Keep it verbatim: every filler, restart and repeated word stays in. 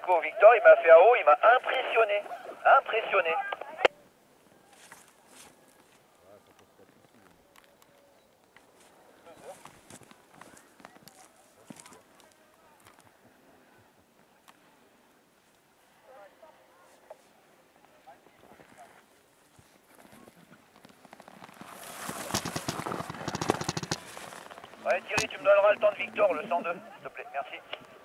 Echo Victor, il m'a fait A O, il m'a impressionné. Impressionné. Ouais Thierry, tu me donneras le temps de Victor, le cent deux, s'il te plaît, merci.